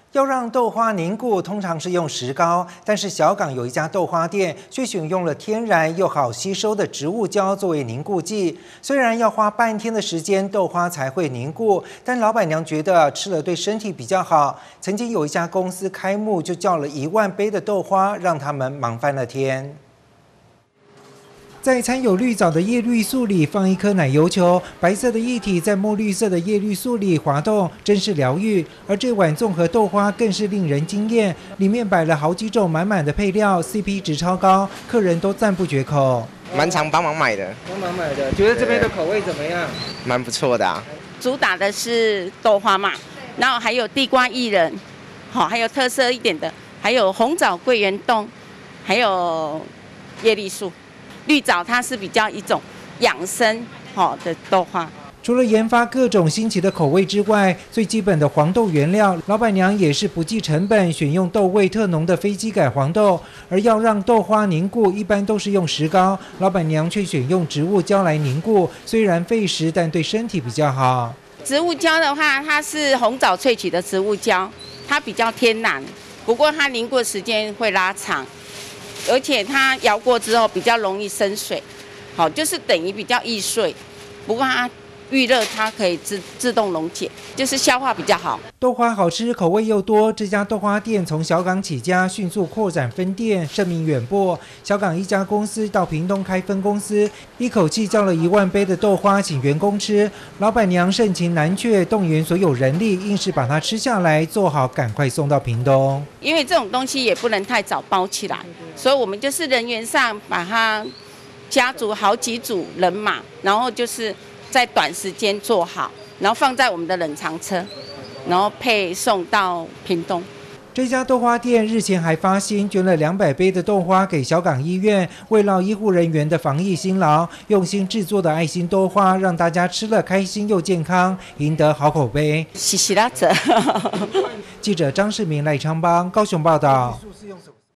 要让豆花凝固，通常是用石膏，但是小港有一家豆花店却选用了天然又好吸收的植物胶作为凝固剂。虽然要花半天的时间豆花才会凝固，但老板娘觉得吃了对身体比较好。曾经有一家公司开幕就叫了1万杯的豆花，让他们忙翻了天。 在掺有绿藻的叶绿素里放一颗奶油球，白色的液体在墨绿色的叶绿素里滑动，真是疗愈。而这碗综合豆花更是令人惊艳，里面摆了好几种满满的配料 ，CP 值超高，客人都赞不绝口。 蛮常帮忙买的， 觉得这边的口味怎么样？ 蛮不错的啊。 主打的是豆花嘛，然后还有地瓜薏仁，好，还有特色一点的，还有红枣桂圆冻，还有叶绿素。 绿藻它是比较一种养生的豆花。 除了研发各种新奇的口味之外，最基本的黄豆原料，老板娘也是不计成本，选用豆味特浓的飞机改黄豆。而要让豆花凝固，一般都是用石膏，老板娘却选用植物胶来凝固，虽然费时，但对身体比较好。 植物胶的话，它是红枣萃取的植物胶，它比较天然，不过它凝固的时间会拉长。 而且它摇过之后比较容易生水，好，就是等于比较易碎。不过它预热，它可以自动溶解，就是消化比较好。 豆花好吃，口味又多。这家豆花店从小港起家，迅速扩展分店，声名远播。小港一家公司到屏东开分公司，一口气叫了1万杯的豆花请员工吃。老板娘盛情难却，动员所有人力，硬是把它吃下来，做好赶快送到屏东。 因为这种东西也不能太早包起来。 所以我们就是人员上把它家族好几组人马，然后就是在短时间做好，然后放在我们的冷藏车，然后配送到屏东。 这家豆花店日前还发心捐了200杯的豆花给小港医院，慰劳医护人员的防疫辛劳，用心制作的爱心豆花，让大家吃了开心又健康，赢得好口碑。 谢谢大家。 记者张世明、赖昌邦高雄报道。